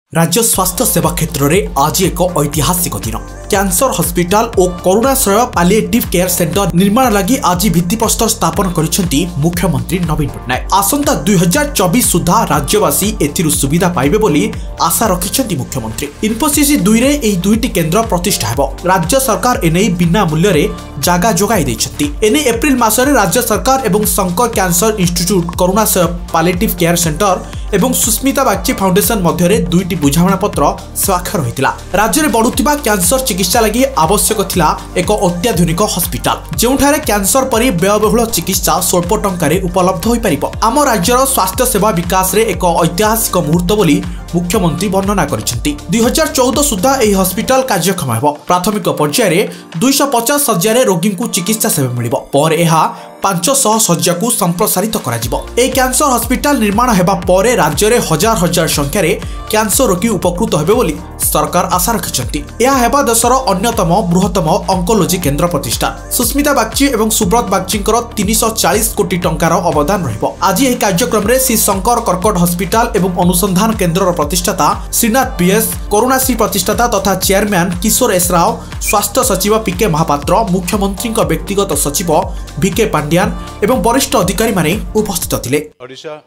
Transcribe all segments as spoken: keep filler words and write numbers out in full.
राज्य स्वास्थ्य सेवा क्षेत्र में आज एक ऐतिहासिक दिन कैंसर हॉस्पिटल और करुणाश्रय पालिएटिव केयर सेंटर निर्माण लगी आज भित्तिप्रस्तर स्थापन करिसेंती मुख्यमंत्री नवीन पट्टनायक। आसंता दुई हजार चौबीस सुधा राज्यवासी एथिरु सुविधा पाइबे बोली आशा रखिसेंती मुख्यमंत्री। इन्फोसिस दुई रे एही दुईटी केन्द्र प्रतिष्ठा हेबो। राज्य सरकार एने बिना मूल्य रे जागा जोगाई दैछंती। एने एप्रिल मासरे राज्य सरकार एवं Shankar cancer institute Karunashraya palliative care centre एवं सुस्मिता बागची फाउंडेशन मध्य दुईटी बुझामणा पत्र स्वाक्षर होइतिला। राज्य में बढ़ुथिबा कैंसर चिकित्सा लगी आवश्यक थिला एक अत्याधुनिक हॉस्पिटल जेउठारे कैंसर परि व्ययबहुल चिकित्सा स्वल्प टंकारे उपलब्ध होई परिबो। आम राज्यर स्वास्थ्य सेवा विकास रे एक ऐतिहासिक मुहूर्त बोली मुख्यमंत्री वर्णना करिसेंती। दुई हजार चौदह सुधा एही हॉस्पिटल कार्यक्षम हेबो। प्राथमिक पर्याय दुई सौ पचास शज्या रोगी को चिकित्सा सेवा मिलिबो। पर एहा पांच सौ शज्या को संप्रसारित करा जिवो। ए कैंसर हॉस्पिटल निर्माण हेबा परे राज्य रे हजार हजार संख्या रे कैंसर रोगी उपकृत हेबे बोली सरकार आशा रखिसेंती। एहा हेबा देशर अन्यतम बृहत्तम ऑन्कोलॉजी केन्द्र प्रतिष्ठा। सुस्मिता बागची एवं सुब्रत बागचींकर तीन सौ चालीस कोटी टंकार अवदान रहिबो। आज एही कार्यक्रम रे श्री शंकर कर्कट हॉस्पिटल एवं अनुसंधान केन्द्र प्रतिष्ठाता श्रीनाथ पीएस, करुणाश्री प्रतिष्ठाता तथा चेयरमैन किशोर एस राव, स्वास्थ्य सचिव पीके महापात्र, मुख्यमंत्री व्यक्तिगत सचिव भिके पांड्यान एवं वरिष्ठ अधिकारी माने उपस्थित थिले। Odisha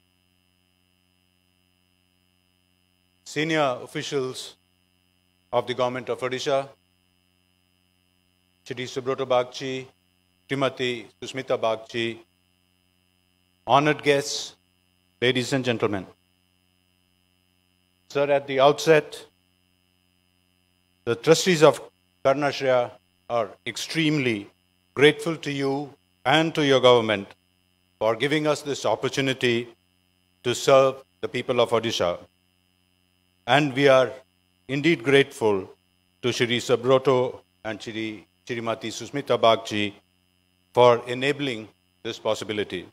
senior officials of the government of Odisha, Shri Subroto Bagchi, Srimati Susmita Bagchi, honored guests, ladies and gentlemen. Sir, at the outset, the trustees of Karunashraya are extremely grateful to you and to your government for giving us this opportunity to serve the people of Odisha. And we are indeed grateful to Shri Subroto and Shri Shrimati Susmita Bagchi for enabling this possibility.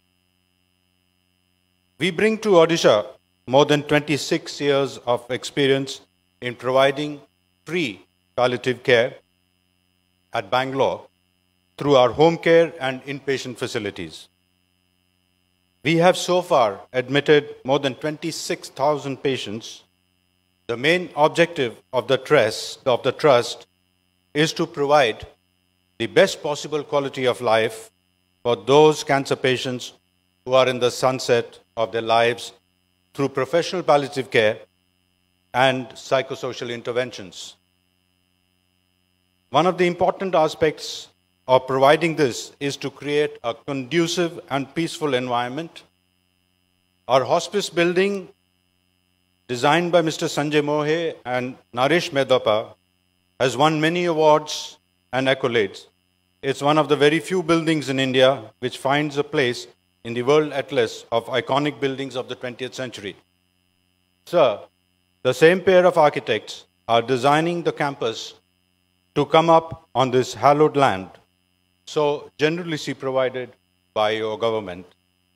We bring to Odisha more than twenty-six years of experience in providing free palliative care at Bangalore through our home care and inpatient facilities. We have so far admitted more than twenty-six thousand patients. The main objective of the trust, of the trust is to provide the best possible quality of life for those cancer patients who are in the sunset of their lives through professional palliative care and psychosocial interventions. One of the important aspects of providing this is to create a conducive and peaceful environment. Our hospice building, designed by Mister Sanjay Mohe and Naresh Medapa, has won many awards and accolades. It's one of the very few buildings in India which finds a place in the World Atlas of iconic buildings of the twentieth century. Sir, the same pair of architects are designing the campus to come up on this hallowed land, so generously provided by your government.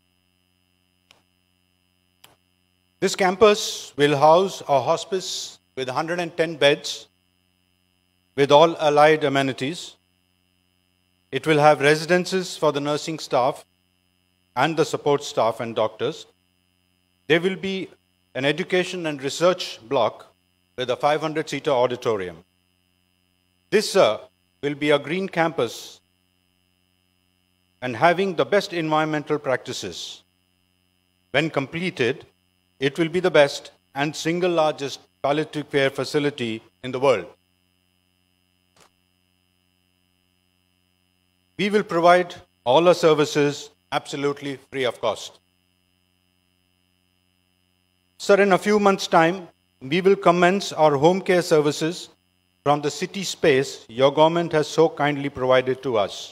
This campus will house a hospice with one hundred ten beds with all allied amenities. It will have residences for the nursing staff and the support staff and doctors. There will be an education and research block with a five hundred seater auditorium. This uh, will be a green campus and having the best environmental practices. When completed, it will be the best and single largest palliative care facility in the world. We will provide all our services absolutely free of cost. Sir, in a few months' time, we will commence our home care services from the city space your government has so kindly provided to us.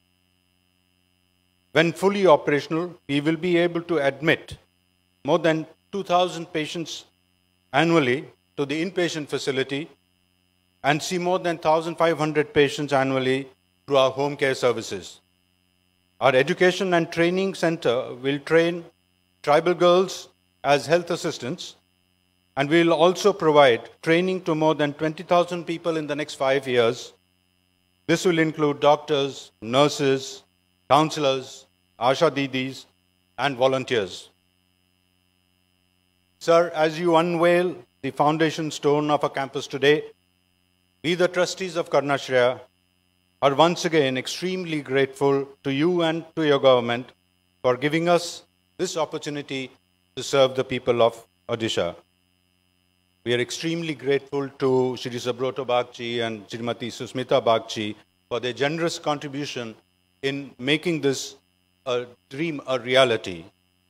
When fully operational, we will be able to admit more than two thousand patients annually to the inpatient facility and see more than one thousand five hundred patients annually through our home care services. Our education and training center will train tribal girls as health assistants, and we will also provide training to more than twenty thousand people in the next five years. This will include doctors, nurses, counselors, Asha Didis, and volunteers. Sir, as you unveil the foundation stone of our campus today, we, the trustees of Karunashraya, are once again extremely grateful to you and to your government for giving us this opportunity to serve the people of Odisha. We are extremely grateful to Shri Subroto Bagchi and Srimati Susmita Bagchi for their generous contribution in making this a dream a reality.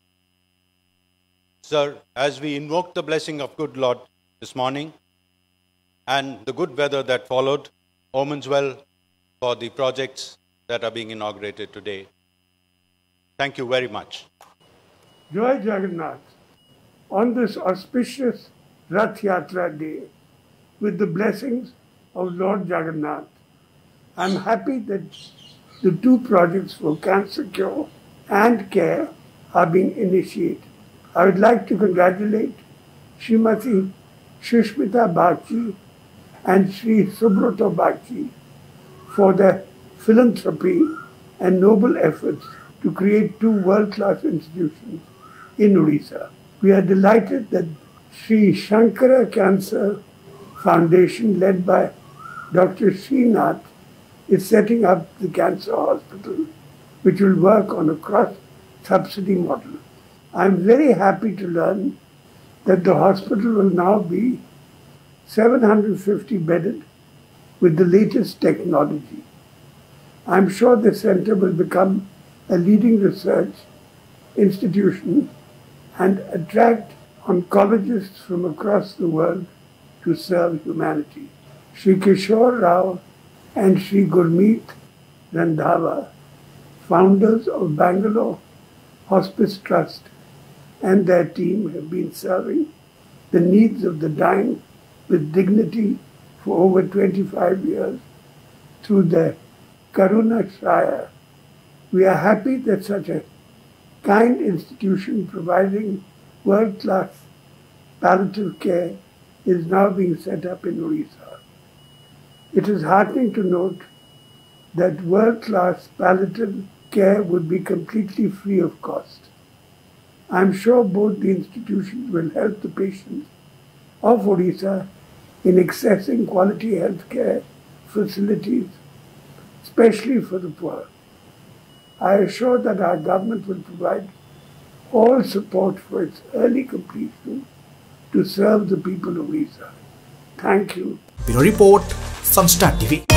Sir, as we invoke the blessing of good Lord this morning and the good weather that followed, omens well for the projects that are being inaugurated today. Thank you very much. Jai Jagannath, on this auspicious Rath Yatra day, with the blessings of Lord Jagannath, I am happy that the two projects for cancer cure and care are being initiated. I would like to congratulate Srimati Susmita Bagchi and Sri Subroto Bagchi for their philanthropy and noble efforts to create two world-class institutions in Odisha. We are delighted that Sri Shankara Cancer Foundation, led by Doctor Srinath, is setting up the cancer hospital, which will work on a cross-subsidy model. I am very happy to learn that the hospital will now be seven hundred fifty bedded with the latest technology. I am sure the center will become a leading research institution and attract oncologists from across the world to serve humanity. Shri Kishore Rao and Shri Gurmeet Randhawa, founders of Bangalore Hospice Trust, and their team have been serving the needs of the dying with dignity for over twenty-five years through their Karunashraya. We are happy that such a kind institution providing world-class palliative care is now being set up in Odisha. It is heartening to note that world-class palliative care would be completely free of cost. I am sure both the institutions will help the patients of Odisha in accessing quality health care facilities, especially for the poor. I assure that our government will provide all support for its early completion to serve the people of Odisha. Thank you. Bureau Report, Sunstar T V.